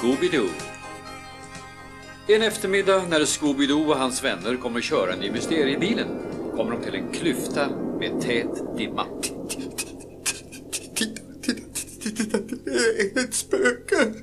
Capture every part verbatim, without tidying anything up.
Scooby-Doo. En eftermiddag när Scooby-Doo och hans vänner kommer köra i mysteriebilen kommer de till en klyfta med tät dimma. Titta, titta, titta, det är ett spöke.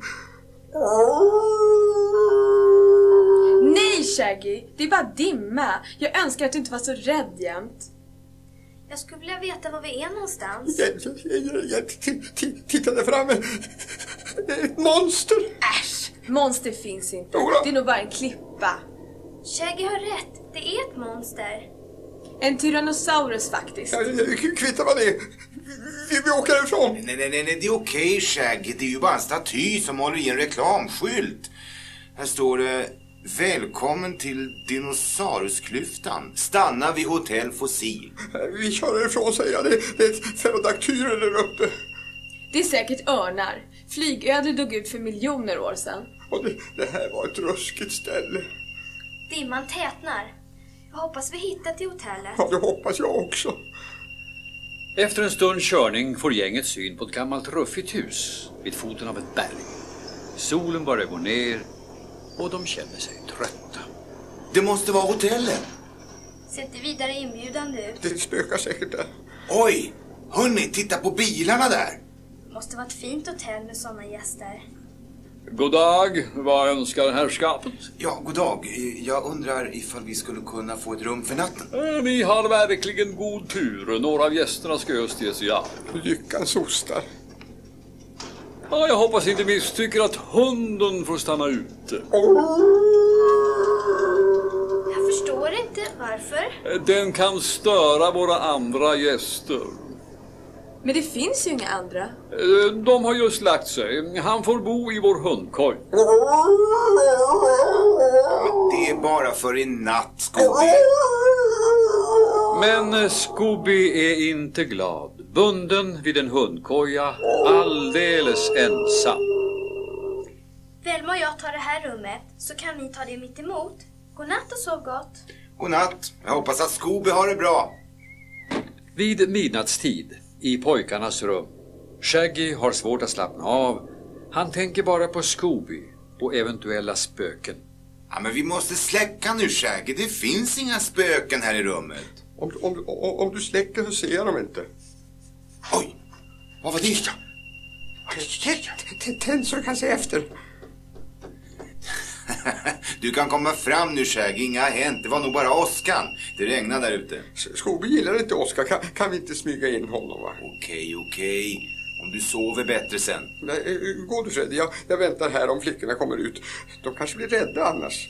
Nej, Shaggy, det är bara dimma. Jag önskar att du inte var så rädd jämt. Jag skulle vilja veta var vi är någonstans. Jag, jag, jag, jag t- t- titta där framme. Det är ett monster. Äsch, monster finns inte. Jodå. Det är nog bara en klippa. Shaggy har rätt, det är ett monster. En tyrannosaurus faktiskt. Ja, kvittar vad det är. Vi, vi åker ifrån. Nej, nej, nej, nej, det är okej, Shaggy. Det är ju bara en staty som håller i en reklamskylt. Här står det: välkommen till dinosaurusklyftan. Stanna vid hotell Fossil. Vi kör ifrån, säger jag. Det, det är ett ferodaktyr där uppe. Det är säkert örnar. Flygödlor dog ut för miljoner år sedan. Och det, det här var ett ruskigt ställe. Dimman tätnar. Jag hoppas vi hittar till hotellet. Ja, det hoppas jag också. Efter en stunds körning får gänget syn på ett gammalt ruffigt hus vid foten av ett berg. Solen börjar gå ner och de känner sig trötta. Det måste vara hotellet. Ser inte vidare inbjudande ut. Det spökar säkert där. Oj, hörni, titta på bilarna där. Måste vara ett fint hotell med sådana gäster. God dag, vad önskar herrskapet? Ja, god dag. Jag undrar ifall vi skulle kunna få ett rum för natten. Eh, Ni har verkligen god tur. Några av gästerna ska just ge sig av. Lyckans ostar. Ja, jag hoppas inte misstycker att hunden får stanna ute. Jag förstår inte varför. Eh, Den kan störa våra andra gäster. Men det finns ju inga andra. Eh, De har just lagt sig. Han får bo i vår hundkorg. Det är bara för i natt, Scooby. Men eh, Scooby är inte glad. Bunden vid en hundkoja, alldeles ensam. Velma och jag tar det här rummet så kan ni ta det mitt emot. Godnatt och sov gott. God natt. Jag hoppas att Scooby har det bra. Vid midnattstid i pojkarnas rum. Shaggy har svårt att slappna av. Han tänker bara på Scooby och eventuella spöken. Ja, men vi måste släcka nu, Shaggy. Det finns inga spöken här i rummet. Om, om, om, om du släcker så ser jag dem inte. Oj, vad var det? Tänd så du kan se efter. Du kan komma fram nu, Shaggy. Inga har hänt. Det var nog bara åskan. Det regnar där ute. Scooby gillar inte Oskar. Kan, kan vi inte smyga in honom, va? Okej, okej. Om du sover bättre sen. Nej, gå du, Freddy. Jag, jag väntar här om flickorna kommer ut. De kanske blir rädda annars.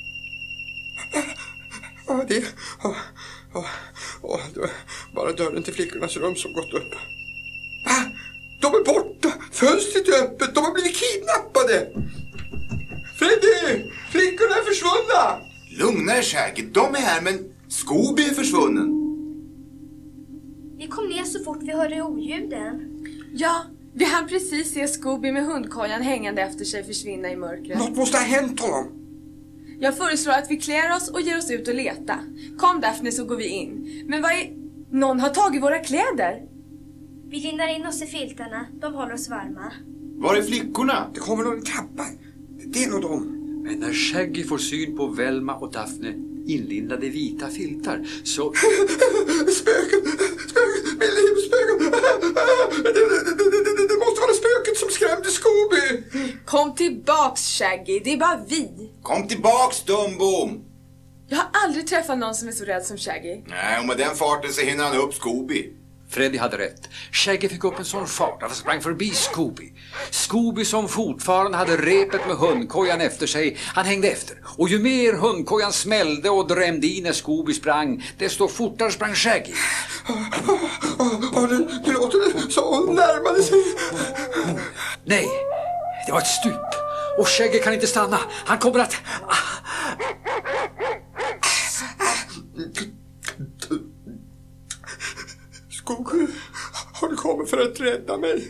Ja, det... Ja, ja, ja, det var bara dörren till flickornas rum som gått upp. Va? De är borta! Fönstret är öppet! De har blivit kidnappade! Freddy! Flickorna är försvunna! Lugna er, Shaggy. De är här, men Scooby är försvunnen. Vi kom ner så fort vi hörde oljuden. Ja, vi hann precis se Scooby med hundkojan hängande efter sig försvinna i mörkret. Något måste ha hänt honom. Jag föreslår att vi klär oss och ger oss ut och leta. Kom Daphne så går vi in. Men vad är... Någon har tagit våra kläder. Vi lindar in oss i filtarna. De håller oss varma. Var är flickorna? Det kommer någon kappa. Det är nog dem. Men när Shaggy får syn på Velma och Daphne inlindade i vita filtar så... Spöken! Spöken! Min liv, spöken! Det, det, det, det, det måste vara spöket som skrämde Scooby! Kom tillbaks Shaggy, det är bara vi. Kom tillbaks, Dumbom! Jag har aldrig träffat någon som är så rädd som Shaggy. Nej, och med den farten så hinner han upp Scooby. Freddy hade rätt. Shaggy fick upp en sån fart att han sprang förbi Scooby. Scooby som fortfarande hade repet med hundkojan efter sig, han hängde efter. Och ju mer hundkojan smällde och drämde in när Scooby sprang, desto fortare sprang Shaggy. Oh, det, det låter så hon närmade sig. Nej, det var ett stup. Och Shaggy kan inte stanna. Han kommer att... Scooby, har du kommit för att rädda mig?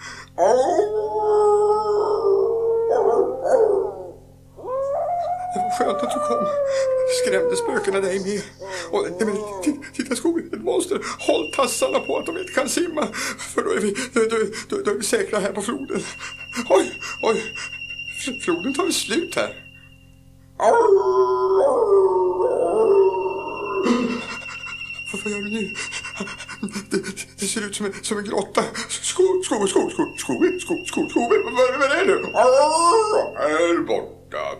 Det var skönt att du kom. Skrämde spökena dig med. Och, men, titta Scooby, ett monster. Håll tassarna på att de inte kan simma. För då är vi, då, då, då, då är vi säkra här på floden. Oj, oj. Floden tar väl slut här. Vad gör du nu? Det, det ser ut som en, som en grotta. Sko, sko, sko, sko, sko, sko, sko, sko, vad, vad är det? Här borta.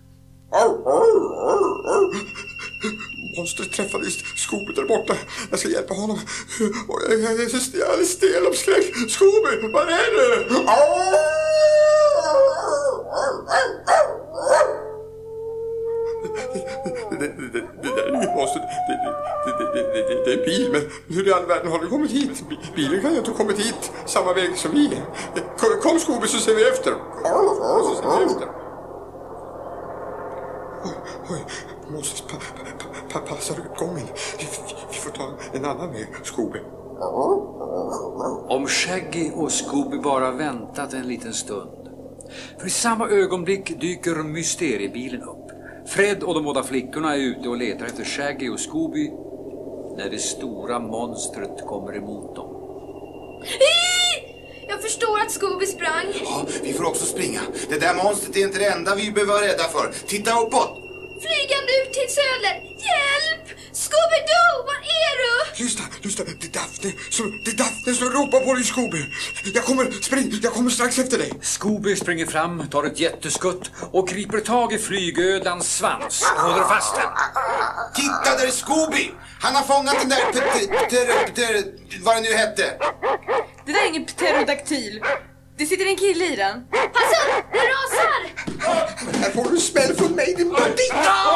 Monstret träffade Scooby där borta. Jag ska hjälpa honom. Jag är så stel, stel och skräck. Scooby, vad är det? Det, det, det, det där är inget monster. Det, det, det, det, det, det är en bil, men hur i all världen har du kommit hit? Bilen kan ju inte ha kommit hit samma väg som vi. Kom, kom Scooby, så ser vi efter. Så ser vi efter. Oj, oj, Moses pa, pa, pa, passar utgången. Vi, vi får ta en annan väg, Scooby. Om Shaggy och Scooby bara väntat en liten stund. För i samma ögonblick dyker mysteriebilen upp. Fred och de båda flickorna är ute och letar efter Shaggy och Scooby när det stora monstret kommer emot dem. Jag förstår att Scooby sprang. Ja, vi får också springa. Det där monstret är inte det enda vi behöver vara rädda för. Titta uppåt! Flygande ut till söder. Hjälp! Scooby-Doo, var är du? Lyssna, lyssna. Det är Daphne som, det är Daphne som ropar på dig, Scooby. Jag kommer, spring, jag kommer strax efter dig. Scooby springer fram, tar ett jätteskutt och griper tag i flygödans svans och håller fast den. Titta, där är Scooby! Han har fångat den där vad det nu hette. Det där är ingen pterodaktyl. Det sitter en kille i den. Pass upp, det rasar! Här får du smäll från mig, din bandit!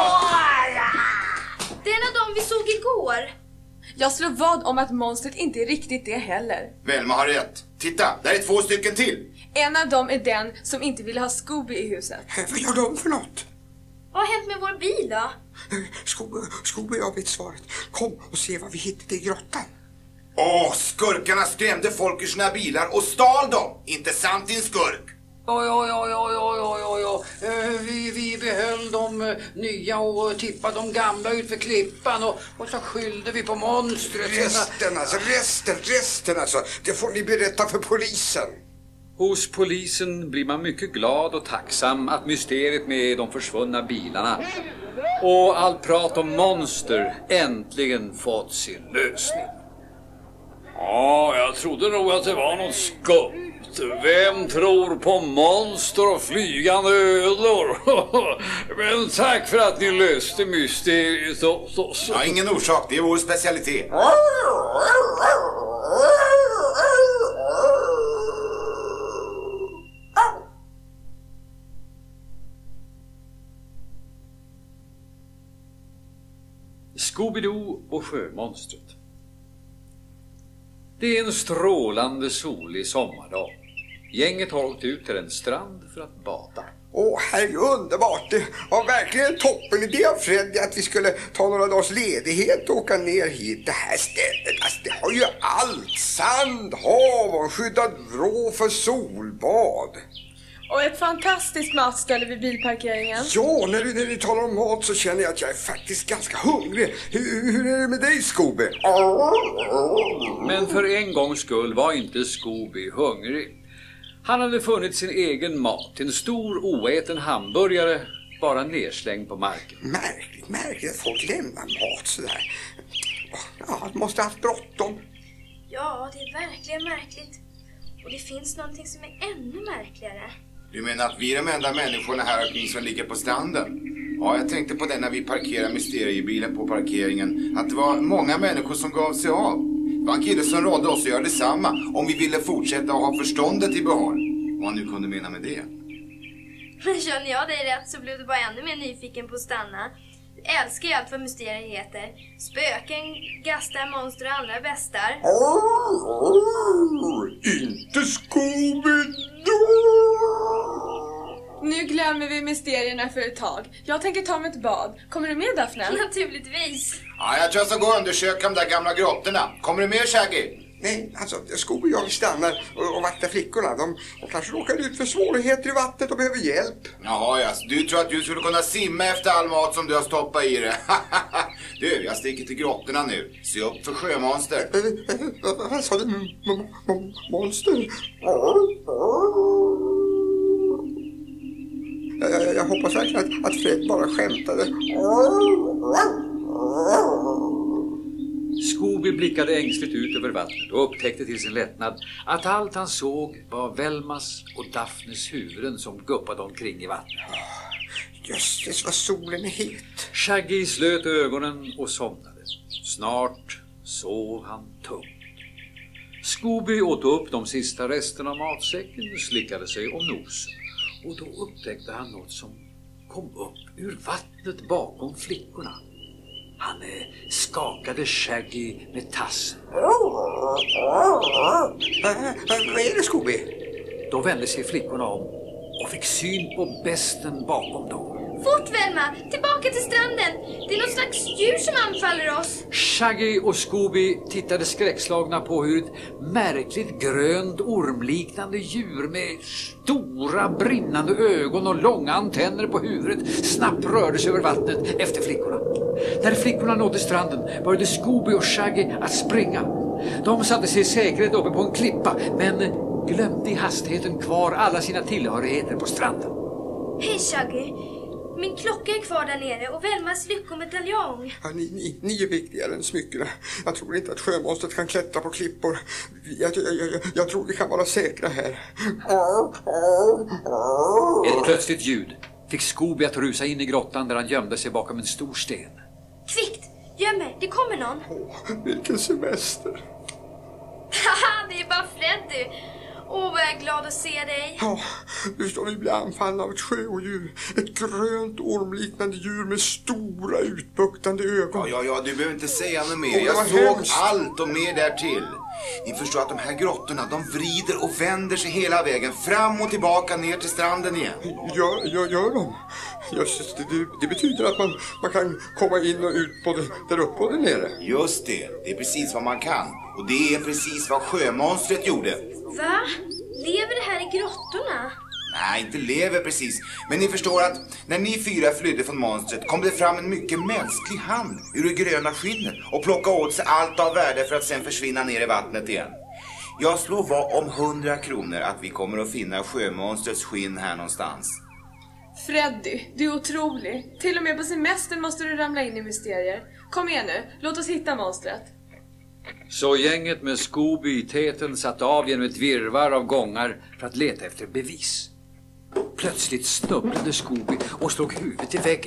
Det är en av dem vi såg igår. Jag slår vad om att monstret inte är riktigt det heller. Velma har rätt. Titta, där är två stycken till. En av dem är den som inte vill ha Scooby i huset. Vad gör de för något? Vad har hänt med vår bil då? Scooby, Scooby, jag vet svaret. Kom och se vad vi hittade i grottan. Åh, skurkarna skrämde folk ur sina bilar och stal dem. Inte sant, din skurk? Oj, oj, oj, oj, oj, oj, oj, oj. Eh, vi, vi behöll de eh, nya och tippade de gamla ut för klippan och, och så skyllde vi på monstret. Resten alltså, resten, resten alltså. Det får ni berätta för polisen. Hos polisen blir man mycket glad och tacksam att mysteriet med de försvunna bilarna och allt prat om monster äntligen fått sin lösning. Ja, jag trodde nog att det var något skumt. Vem tror på monster och flygande ödlor? Men tack för att ni löste mysteriet. Så, så, så. Ja, ingen orsak, det är vår specialitet. Scooby-Doo och sjömonstret. Det är en strålande solig sommardag. Gänget har åkt ut till en strand för att bada. Åh, här är underbart. Det var verkligen en toppen idé av Freddy att vi skulle ta några dagars ledighet och åka ner hit. Det här stället, alltså, det har ju allt. Sand, hav och skyddad vrå för solbad. Och ett fantastiskt matställe vid bilparkeringen. Ja, när du, när du talar om mat så känner jag att jag är faktiskt ganska hungrig. Hur, hur är det med dig, Scooby? Men för en gångs skull var inte Scooby hungrig. Han hade funnit sin egen mat, en stor oäten hamburgare, bara nedslängd på marken. Märkligt, märkligt att folk lämnar mat sådär. Ja, de måste ha haft bråttom. Ja, det är verkligen märkligt. Och det finns någonting som är ännu märkligare. Du menar att vi är de enda människorna här omkring som ligger på stranden? Ja, jag tänkte på det när vi parkerade mysteriebilen på parkeringen. Att det var många människor som gav sig av. Det var en kille som rådde oss att göra detsamma om vi ville fortsätta att ha förståndet i behåll. Vad han nu kunde mena med det. Men känner jag dig rätt så blev du bara ännu mer nyfiken på att stanna. Jag älskar ju allt vad mysterier heter. Spöken, gastar, monster och andra bästar. Oh, inte Scooby-Doo! Nu glömmer vi mysterierna för ett tag. Jag tänker ta mig ett bad. Kommer du med, Daphne? Naturligtvis. Ja, jag tror jag ska gå och undersöka de där gamla grottorna. Kommer du med, Shaggy? Nej, alltså Scooby och jag stannar och, och vaktar flickorna. De, de kanske råkar ut för svårigheter i vattnet och behöver hjälp. Jaha, ja. Du tror att du skulle kunna simma efter all mat som du har stoppat i det. Du, jag sticker till grottorna nu. Se upp för sjömonster. Vad sa du? Monster? hoppas verkligen att, att Fred bara skämtade. Scooby blickade ängsligt ut över vattnet och upptäckte till sin lättnad att allt han såg var Velmas och Daphnes huvuden som guppade omkring i vattnet. Jösses vad solen är het. Shaggy slöt ögonen och somnade. Snart sov han tungt. Scooby åt upp de sista resterna av matsäcken och slickade sig om nosen. Och då upptäckte han något som kom upp ur vattnet bakom flickorna. Han eh, skakade Shaggy med tassen. Vad är det, Scooby? Då vände sig flickorna om och fick syn på besten bakom dem. Fort, Velma! Tillbaka till stranden! Det är något slags djur som anfaller oss. Shaggy och Scooby tittade skräckslagna på hur ett märkligt grönt ormliknande djur med stora brinnande ögon och långa antenner på huvudet snabbt rörde sig över vattnet efter flickorna. När flickorna nådde stranden började Scooby och Shaggy att springa. De satte sig i säkerhet uppe på en klippa men glömde i hastigheten kvar alla sina tillhörigheter på stranden. Hej, Shaggy! Min klocka är kvar där nere och Velmas lyckomedaljong. Ja, ni, ni, ni är viktigare än smyckena. Jag tror inte att sjömonstret kan klättra på klippor. Jag, jag, jag, jag tror vi kan vara säkra här. Ett plötsligt ljud fick Scooby att rusa in i grottan där han gömde sig bakom en stor sten. Kvickt! Göm er, det kommer någon. Åh, vilken semester. Haha, det är bara Freddy. Åh, vad jag är glad att se dig. Ja, nu står vi bli anfallna av ett sjöodjur. Ett grönt ormliknande djur med stora utbuktande ögon. Ja, ja, ja, du behöver inte säga något mer. Åh, Jag vad såg hemskt. allt och mer därtill. Ni förstår att de här grottorna, de vrider och vänder sig hela vägen fram och tillbaka ner till stranden igen. Gör, gör, gör de? Just, det, det, det betyder att man, man kan komma in och ut både där uppe och där nere. Just det, det är precis vad man kan. Och det är precis vad sjömonstret gjorde. Va? Lever det här i grottorna? Nej, inte lever precis. Men ni förstår att när ni fyra flydde från monstret kom det fram en mycket mänsklig hand ur det gröna skinnet och plockade åt sig allt av värde för att sen försvinna ner i vattnet igen. Jag slår vad om hundra kronor att vi kommer att finna sjömonstrets skinn här någonstans. Freddy, du är otrolig. Till och med på semestern måste du ramla in i mysterier. Kom igen nu, låt oss hitta monstret. Så gänget med Scooby i täten satt av genom ett virrvarr av gångar för att leta efter bevis. Plötsligt snubblade Scooby och slog huvudet i väggen.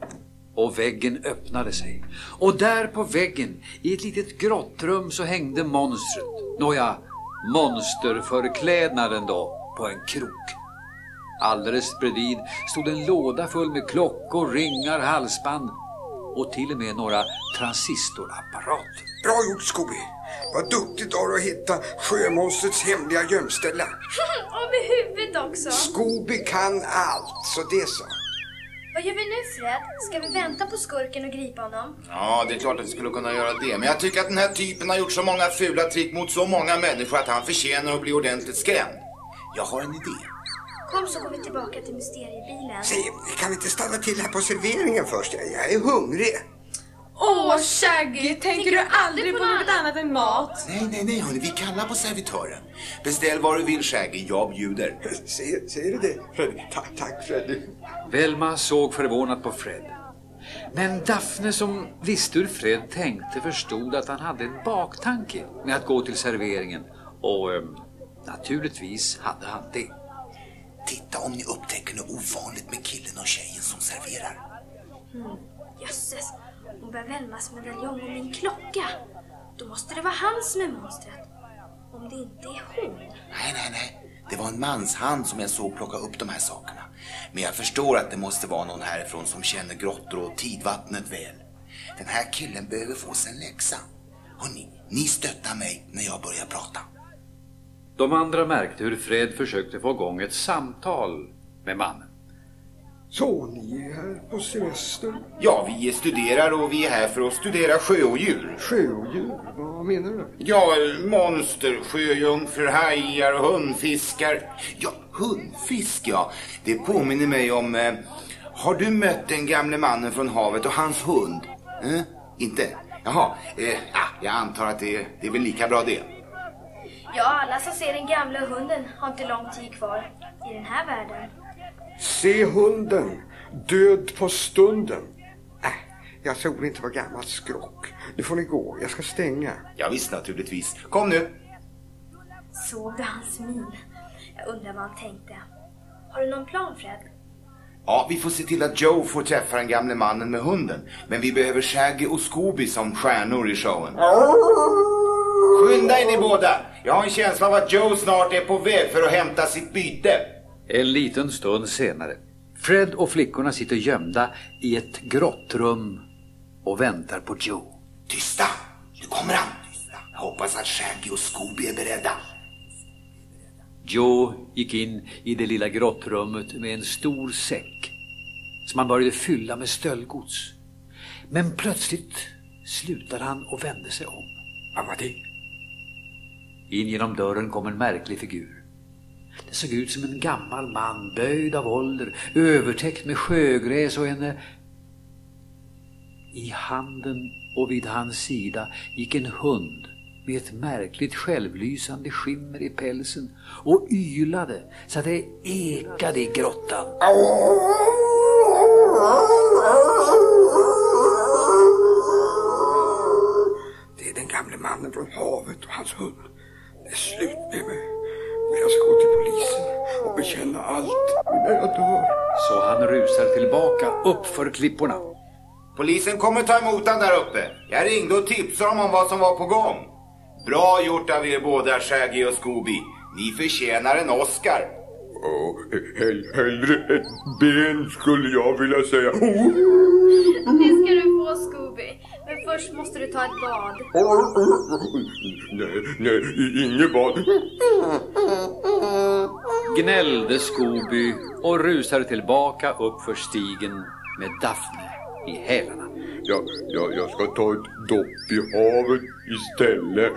Och väggen öppnade sig. Och där på väggen, i ett litet grottrum, så hängde monstret. Nåja, monsterförklädnaden då, på en krok. Alldeles bredvid stod en låda full med klockor, ringar, halsband och till och med några transistorapparater. Bra gjort, Scooby. Vad duktigt av dig att hitta sjömonstrets hemliga gömställe. Och med huvudet också. Scooby kan allt, så det är så. Vad gör vi nu, Fred? Ska vi vänta på skurken och gripa honom? Ja, det är klart att vi skulle kunna göra det. Men jag tycker att den här typen har gjort så många fula trick mot så många människor att han förtjänar att bli ordentligt skrämd. Jag har en idé. Kom så går vi tillbaka till mysteriebilen. Säg, kan vi inte stanna till här på serveringen först? Jag är hungrig. Åh, Shaggy, tänker du aldrig på något annat än mat? Nej, nej, nej, hörni, vi kallar på servitören. Beställ vad du vill, Shaggy, jag bjuder. Säger, säger du det, Freddy? Tack, tack, Freddy. Velma såg förvånat på Fred. Men Daphne, som visste hur Fred tänkte, förstod att han hade en baktanke med att gå till serveringen. Och eh, naturligtvis hade han det. Titta om ni upptäcker något ovanligt med killen och tjejen som serverar. Mm. Jösses, hon bär Velmas medaljong och min klocka. Då måste det vara han som är monstret. Om det inte är hon. Nej, nej, nej. Det var en mans hand som jag såg plocka upp de här sakerna. Men jag förstår att det måste vara någon härifrån som känner grottor och tidvattnet väl. Den här killen behöver få sig en läxa. Hörrni, ni stöttar mig när jag börjar prata. De andra märkte hur Fred försökte få igång ett samtal med mannen. Så, ni är här på semester? Ja, vi studerar och vi är här för att studera sjöodjur. Sjöodjur? Vad menar du? Ja, monster, sjöjungfrur, hajar och hundfiskar. Ja, hundfisk, ja. Det påminner mig om... Eh, har du mött den gamle mannen från havet och hans hund? Eh? Inte? Jaha, eh, ja, jag antar att det, det är väl lika bra det. Ja, alla som ser den gamla hunden har inte lång tid kvar i den här världen. Se hunden. Död på stunden. Äh, jag tror inte var gammalt skrock. Nu får ni gå, jag ska stänga. Ja visst, naturligtvis. Kom nu. Såg du hans min? Jag undrar vad han tänkte. Har du någon plan, Fred? Ja, vi får se till att Joe får träffa den gamle mannen med hunden. Men vi behöver Shaggy och Scooby som stjärnor i showen. Skynda in i båda. Jag har en känsla av att Joe snart är på väg för att hämta sitt byte. En liten stund senare. Fred och flickorna sitter gömda i ett grottrum och väntar på Joe. Tysta, nu kommer han. Jag hoppas att Shaggy och Scooby är beredda. Joe gick in i det lilla grottrummet med en stor säck som han började fylla med stöldgods. Men plötsligt slutade han och vände sig om. Vad var det? In genom dörren kom en märklig figur. Det såg ut som en gammal man, böjd av ålder, övertäckt med sjögräs och en... I handen och vid hans sida gick en hund med ett märkligt självlysande skimmer i pälsen och ylade så att det ekade i grottan. Det är den gamle mannen från havet och hans hund. Det är slut med mig. Men jag ska gå till polisen och bekänna allt innan jag dör. Så han rusar tillbaka upp för klipporna. Polisen kommer ta emot han där uppe. Jag ringde och tipsade dem om vad som var på gång. Bra gjort av er båda, Shaggy och Scooby. Ni förtjänar en Oscar. Oh, hell, hellre ett ben skulle jag vilja säga. Oh. Det ska du få, Scooby. Men först måste du ta ett bad. Nej, nej, inget bad. Gnällde Scooby och rusade tillbaka upp för stigen med Daphne i hälarna. Ja, ja, jag ska ta ett dopp i havet istället.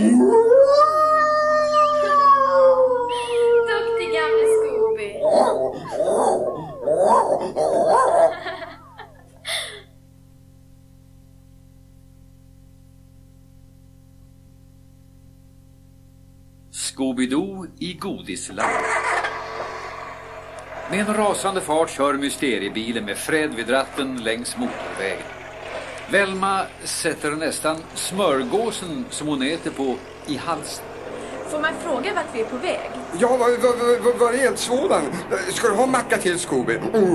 Duktig gamle Scooby. Scooby-Doo i godisland. Med en rasande fart kör mysteriebilen med Fred vid ratten längs motorvägen. Velma sätter nästan smörgåsen som hon äter på i halsen. Får man fråga vart vi är på väg? Ja, vad var, var, var är eldsvådan? Ska du ha macka till, Scooby?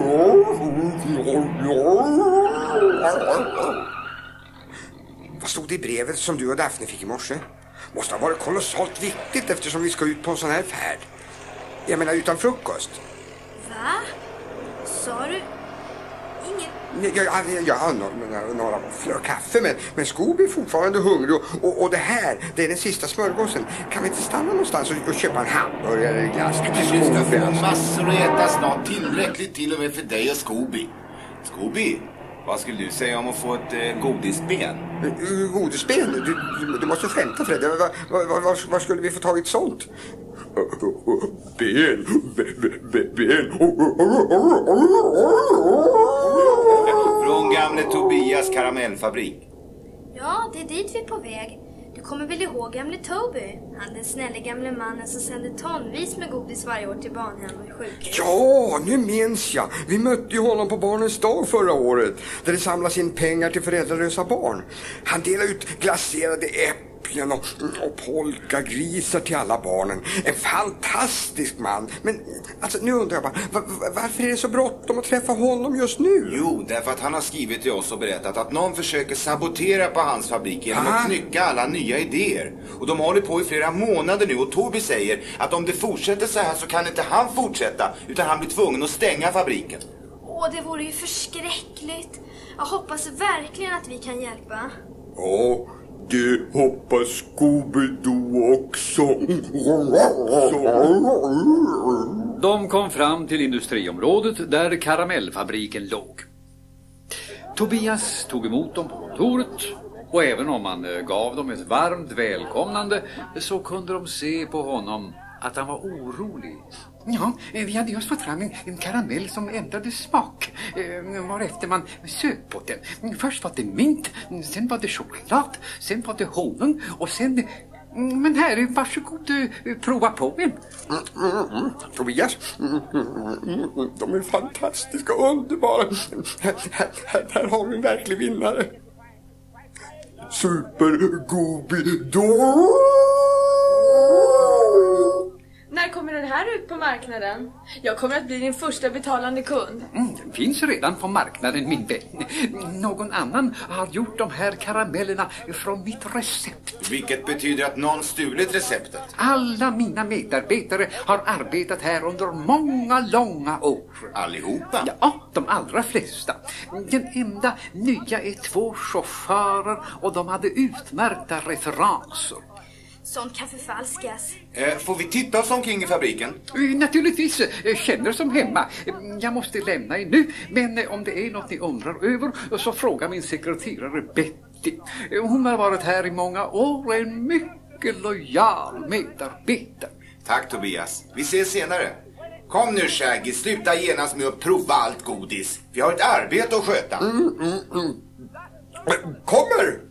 Vad stod det i brevet som du och Daphne fick i morse? Måste ha varit kolossalt viktigt eftersom vi ska ut på en sån här färd. Jag menar utan frukost. Va? Sa du? Inget? Ja, ja, ja några, några våfflor och kaffe, men, men Scooby är fortfarande hungrig och, och, och det här, det är den sista smörgåsen. Kan vi inte stanna någonstans och, och köpa en hamburgare eller glass till Scooby? Få massor att äta snart, tillräckligt till och med för dig och Scooby. Scooby, vad skulle du säga om att få ett eh, godisben? Uh, godisben? Du, du, du måste skämta, Fred. Var, var, var, var, var skulle vi få tagit sånt? Ben, ben, ben. Från gamle Tobias karamellfabrik. Ja, det är dit vi är på väg. Du kommer väl ihåg gamle Toby? Han den snälla gamle mannen som sände tonvis med godis varje år till barnhem och sjukhus. Ja, nu minns jag. Vi mötte ju honom på barnens dag förra året. Där det samlas in pengar till föräldralösa barn. Han delade ut glaserade äpplen och, och polkagrisar till alla barnen. En fantastisk man. Men alltså, nu undrar jag bara, var, varför är det så bråttom att träffa honom just nu? Jo, därför att han har skrivit till oss och berättat att någon försöker sabotera på hans fabrik genom att knycka alla nya idéer. Och de håller på i flera månader nu och Toby säger att om det fortsätter så här så kan inte han fortsätta utan han blir tvungen att stänga fabriken. Åh, det vore ju förskräckligt. Jag hoppas verkligen att vi kan hjälpa. Ja, det hoppas Scooby-Doo också. De kom fram till industriområdet där karamellfabriken låg. Tobias tog emot dem på kontoret och även om han gav dem ett varmt välkomnande så kunde de se på honom att han var orolig. Ja, vi hade just fått fram en, en karamell som ändrade smak. Eh, varefter man söp på den. Först var det mint, sen var det choklad, sen var det honung och sen Men här, varsågod, prova på en. Mm, mm, mm. Tobias, mm, mm, mm. de är fantastiska och underbara. Här, här, här har vi en verklig vinnare. Super-Gobi-Doo! När kommer den här ut på marknaden? Jag kommer att bli din första betalande kund. Mm, den finns redan på marknaden, min vän. Någon annan har gjort de här karamellerna från mitt recept. Vilket betyder att någon stulit receptet. Alla mina medarbetare har arbetat här under många långa år. Allihopa? Ja, de allra flesta. Den enda nya är två chaufförer och de hade utmärkta referenser. Sånt kan förfalskas. Eh, får vi titta oss omkring i fabriken? Naturligtvis, jag känner som hemma. Jag måste lämna er nu, men om det är något ni undrar över så fråga min sekreterare Betty. Hon har varit här i många år och är en mycket lojal medarbetare. Tack Tobias, vi ses senare. Kom nu Shaggy, sluta genast med att prova allt godis. Vi har ett arbete att sköta. Mm, mm, mm. Kommer!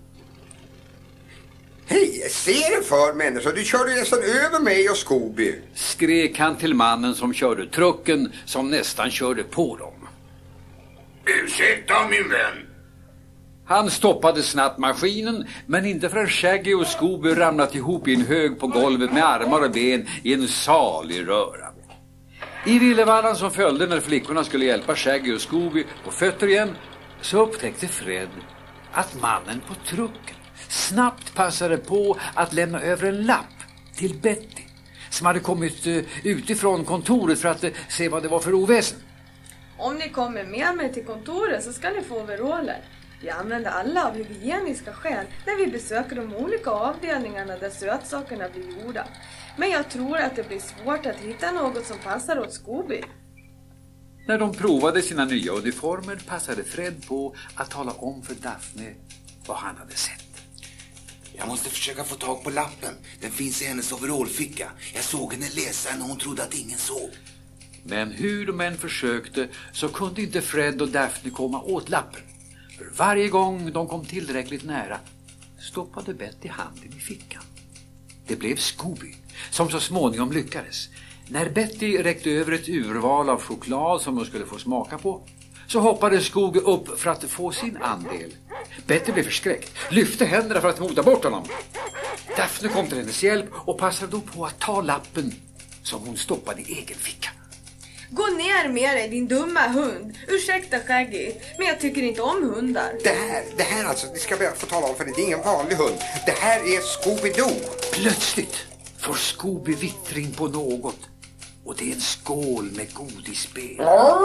Hej, ser det för människor. Du körde nästan över mig och Scooby. Skrek han till mannen som körde trucken som nästan körde på dem. Ursäkta min vän. Han stoppade snabbt maskinen, men inte förrän Shaggy och Scooby ramlat ihop i en hög på golvet med armar och ben i en salig röra. I villevallan som följde när flickorna skulle hjälpa Shaggy och Scooby på fötter igen, så upptäckte Fred att mannen på trucken snabbt passade på att lämna över en lapp till Betty som hade kommit uh, utifrån kontoret för att uh, se vad det var för oväsen. Om ni kommer med mig till kontoret så ska ni få overaller. Vi använder alla av hygieniska skäl när vi besöker de olika avdelningarna där sötsakerna blir gjorda. Men jag tror att det blir svårt att hitta något som passar åt Scooby. När de provade sina nya uniformer passade Fred på att tala om för Daphne vad han hade sett. Jag måste försöka få tag på lappen. Den finns i hennes overallficka. Jag såg henne läsa när hon trodde att ingen såg. Men hur de än försökte så kunde inte Fred och Daphne komma åt lappen. För varje gång de kom tillräckligt nära stoppade Betty handen i fickan. Det blev Scooby som så småningom lyckades. När Betty räckte över ett urval av choklad som hon skulle få smaka på, så hoppade Scooby upp för att få sin andel. Betty blev förskräckt, lyfte händerna för att mota bort honom. Daphne kom till hennes hjälp och passade då på att ta lappen som hon stoppade i egen ficka. Gå ner med dig, din dumma hund. Ursäkta Shaggy, men jag tycker inte om hundar. Det här, det här alltså, det ska jag få tala om för det. Det är ingen vanlig hund. Det här är Scooby-Doo. Plötsligt får Scooby vittring på något. Och det är en skål med godisben.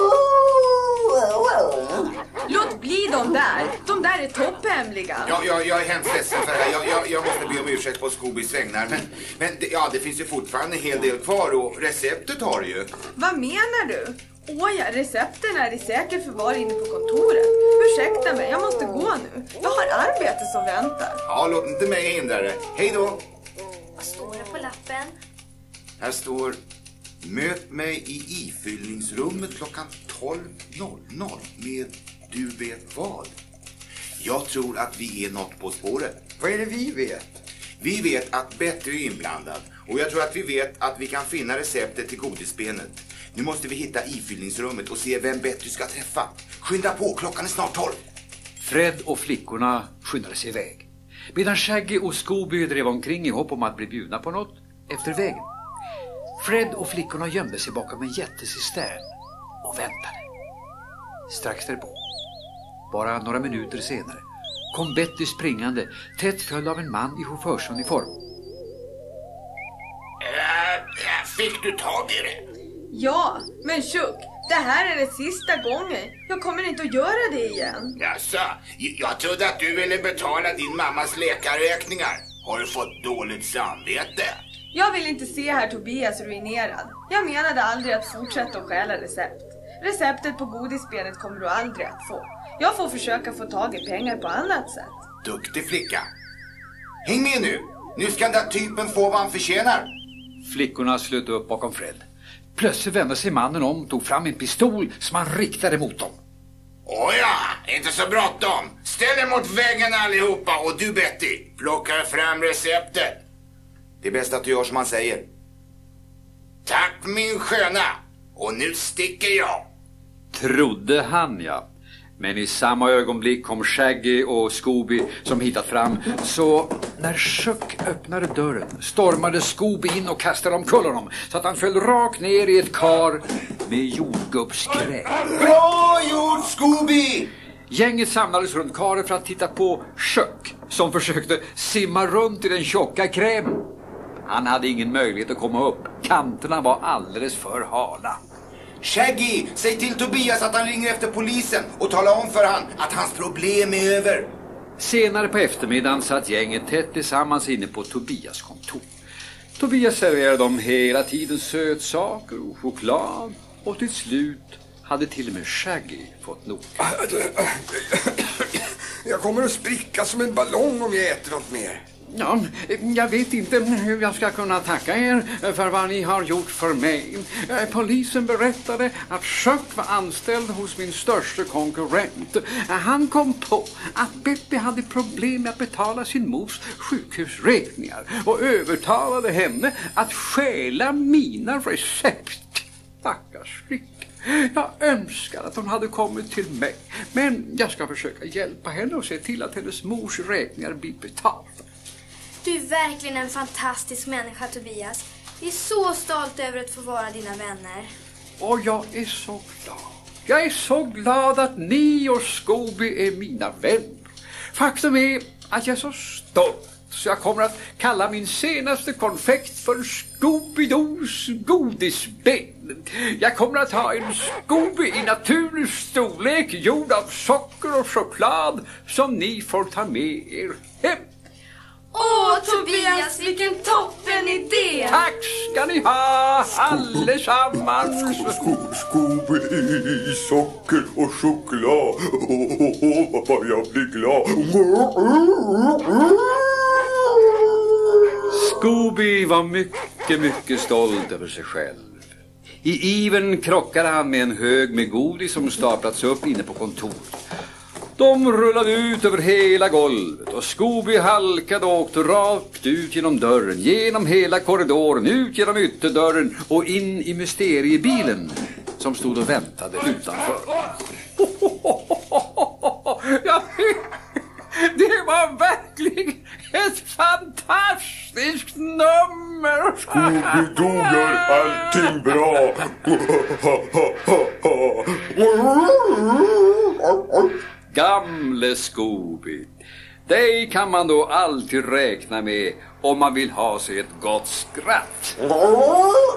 Låt bli de där. De där är topphemliga. Ja, jag, jag är hemskt ledsen för det här. Jag, jag, jag måste be om ursäkt på Scoobys vägnar. Men, men det, ja, det finns ju fortfarande en hel del kvar och receptet har du ju. Vad menar du? Åh ja, recepten är i säker förvar inne på kontoret. Ursäkta mig, jag måste gå nu. Jag har arbete som väntar. Ja, låt inte mig hindra det. Hej då. Vad står det på lappen? Här står: möt mig i ifyllningsrummet klockan tolv med du vet vad. Jag tror att vi är något på spåret. Vad är det vi vet? Vi vet att Betty är inblandad. Och jag tror att vi vet att vi kan finna receptet till godisbenet. Nu måste vi hitta ifyllningsrummet och se vem Betty ska träffa. Skynda på, klockan är snart tolv. Fred och flickorna skyndade sig iväg, medan Shaggy och Scooby drev omkring i hopp om att bli bjudna på något efter vägen. Fred och flickorna gömde sig bakom en jättecistern och väntade. Strax därpå, bara några minuter senare, kom Betty springande, tätt följd av en man i chaufförsuniform. Äh, fick du tag i det? Ja, men Chuck, det här är det sista gången. Jag kommer inte att göra det igen. Jaså, jag trodde att du ville betala din mammas läkarräkningar. Har du fått dåligt samvete? Jag vill inte se herr Tobias ruinerad. Jag menade aldrig att fortsätta att stjäla recept. Receptet på godisbenet kommer du aldrig att få. Jag får försöka få tag i pengar på annat sätt. Duktig flicka. Häng med nu. Nu ska den där typen få vad han förtjänar. Flickorna slöt upp bakom Fred. Plötsligt vände sig mannen om och tog fram en pistol som han riktade mot dem. Åh ja, inte så bråttom. Ställ er mot väggen allihopa och du Betty plockar fram receptet. Det är bäst att du gör som han säger. Tack min sköna, och nu sticker jag. Trodde han, ja. Men i samma ögonblick kom Shaggy och Scooby som hittat fram. Så när Chuck öppnade dörren stormade Scooby in och kastade omkull honom så att han föll rakt ner i ett kar med jordgubbskräm. Bra gjort, Scooby! Gänget samlades runt karet för att titta på Chuck som försökte simma runt i den tjocka krämen. Han hade ingen möjlighet att komma upp. Kanterna var alldeles för hala. Shaggy, säg till Tobias att han ringer efter polisen och tala om för han att hans problem är över. Senare på eftermiddagen satt gänget tätt tillsammans inne på Tobias kontor. Tobias serverade dem hela tiden sötsaker och choklad och till slut hade till och med Shaggy fått nog. Jag kommer att spricka som en ballong om jag äter något mer. Ja, jag vet inte hur jag ska kunna tacka er för vad ni har gjort för mig. Polisen berättade att Chuck var anställd hos min största konkurrent. Han kom på att Betty hade problem med att betala sin mors sjukhusräkningar och övertalade henne att stjäla mina recept. Stackars flicka. Jag önskar att hon hade kommit till mig, men jag ska försöka hjälpa henne och se till att hennes mors räkningar blir betalda. Du är verkligen en fantastisk människa, Tobias. Jag är så stolt över att få vara dina vänner. Och jag är så glad. Jag är så glad att ni och Scooby är mina vänner. Faktum är att jag är så stolt så jag kommer att kalla min senaste konfekt för Scooby-Doos godisben. Jag kommer att ha en Scooby i naturlig storlek gjord av socker och choklad som ni får ta med er hem. Åh, Tobias, vilken toppen idé! Tack ska ni ha, allesammans! Scooby i socker och choklad. Åh, vad jag blir glad. Scooby var mycket, mycket stolt över sig själv. I iven krockade han med en hög med godis som staplats upp inne på kontoret. De rullade ut över hela golvet och Scooby halkade och åkte rakt ut genom dörren, genom hela korridoren, ut genom ytterdörren och in i mysteriebilen som stod och väntade utanför. Ja, det var verkligen ett fantastiskt nummer. Scooby-Doo gör allting bra. Gamle Scooby, dig kan man då alltid räkna med om man vill ha sig ett gott skratt.